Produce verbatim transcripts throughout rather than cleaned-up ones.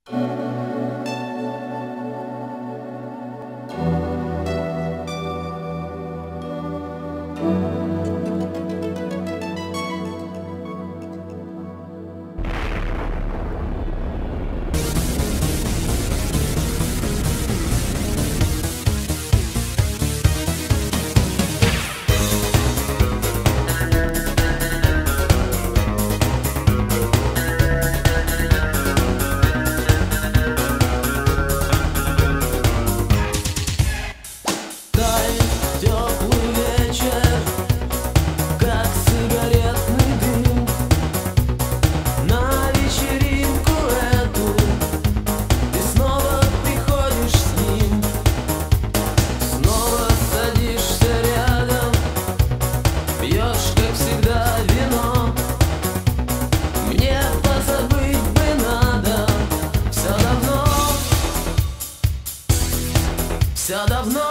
Все давно,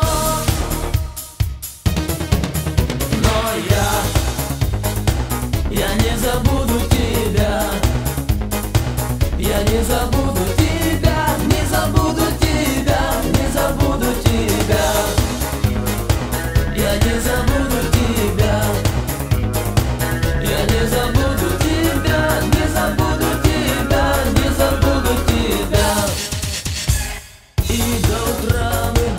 но я, я не забуду тебя, я не забуду тебя, не забуду тебя, не забуду тебя, я не забуду тебя, я не забуду тебя, не забуду тебя, не забуду тебя. И до утра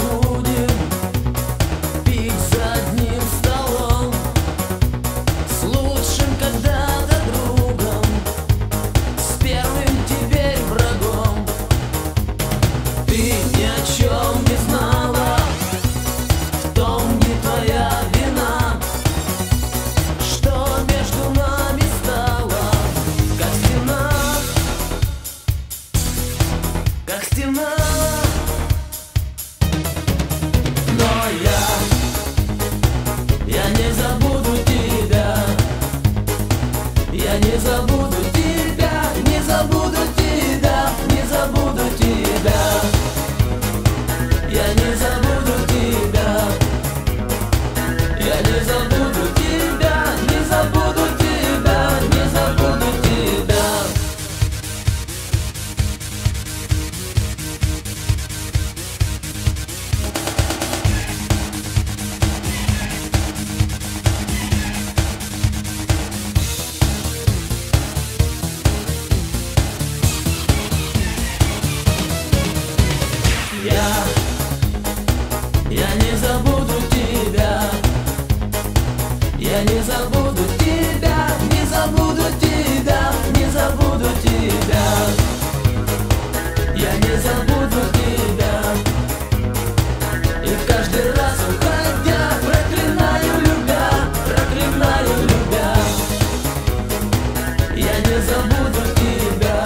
как стена, но я, я не забуду тебя, я не забуду тебя, не забуду тебя, не забуду тебя, я не забуду тебя, я не забуду тебя, не забуду тебя, не забуду тебя. Я, я не забуду тебя, я не забуду тебя, не забуду тебя, не забуду тебя, я не забуду тебя. И каждый раз уходя, проклинаю любя, проклинаю любя, я не забуду тебя.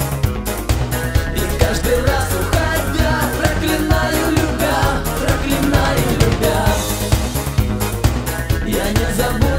И каждый раз уходя, проклинаю любя, проклинаю любя, я не забуду.